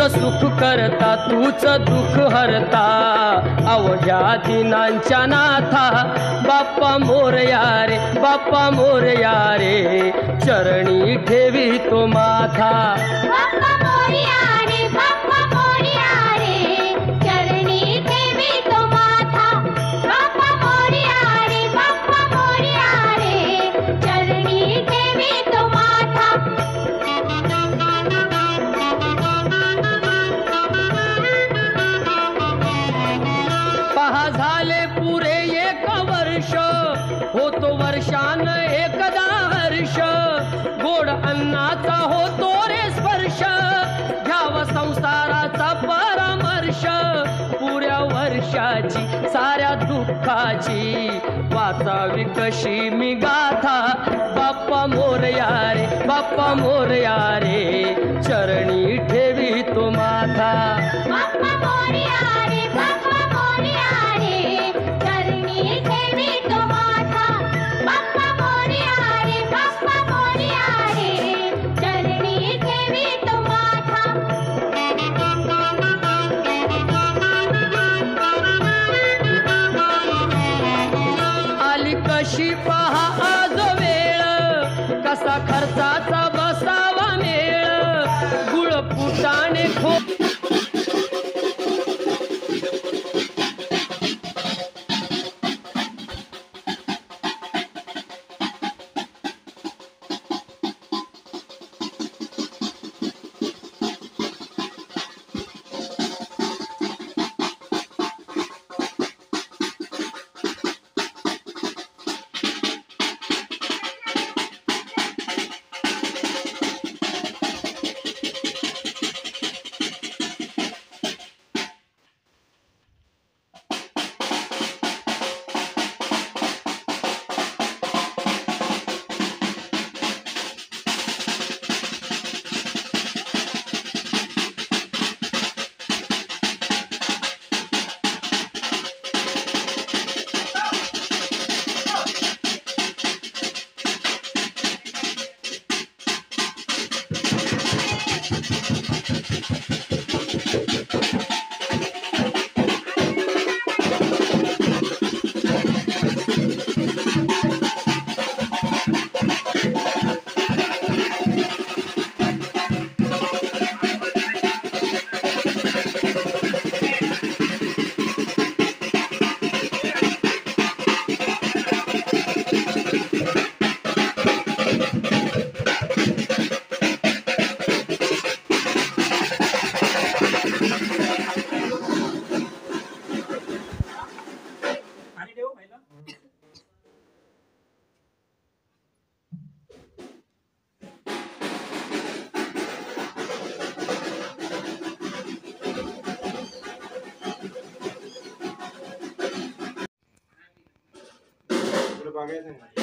सुख करता तूच दुःख हरता अवघ्या दिनांच्या नाथा बाप्पा मोरया रे बाप्पा मोरया रे चरणी ठेवी तो माथा बाप्पा मोरया रे बाप्पा मोरया रे चरणी ठेवी तो माथा बाप्पा मोरया रे बाप्पा मोरया रे चरणी ठेवी तो माथा पहा झाले पुरे एक वर्ष होतो वर्षान एकदा हर्ष गोड अन्नाचा होतो रे स्पर्श घ्यावा संसाराचा परामर्श पुऱ्या वर्षाची साऱ्या दुःखाची वाचावी कशी मी गाथा बाप्पा मोरया रे बाप्पा मोरया रे चरणी ठेवी तो माथा बाप्पा मोरया रे बाप्पा मोरया रे चरणी ठेवी तो माथा बाप्पा मोरया रे बाप्पा मोरया रे चरणी ठेवी तो माथा आली कशी पहा आज वेळ कसा खर्चाचा बसावा मेळ गुळ फुटाणे खो बागायचं